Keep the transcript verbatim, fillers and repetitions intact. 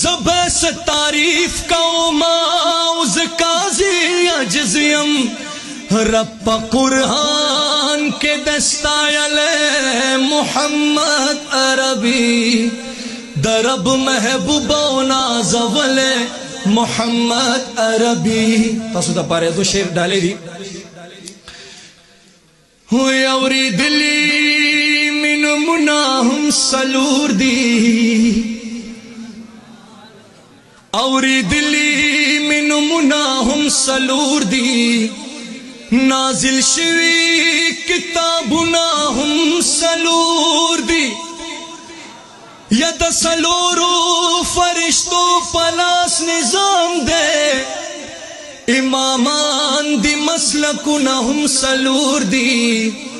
ज़बस तारीफ का माउज काजी अजज़ियम रब कुरआन के दस्तायल मोहम्मद अरबी दरब महबूबा नाज़वले मोहम्मद अरबी तसुदा पारे तो शेर डाले दी हुए औरी दिली मिन मुनाहुम सलूर दी औरी दिली मिन मुनाहुम सलूर दी नाजिल शवी किताबुना हम सलूर दी यद सलूरू फरिश्तो पलास निजाम दे इमामान दी मसलकुना हम सलूर दी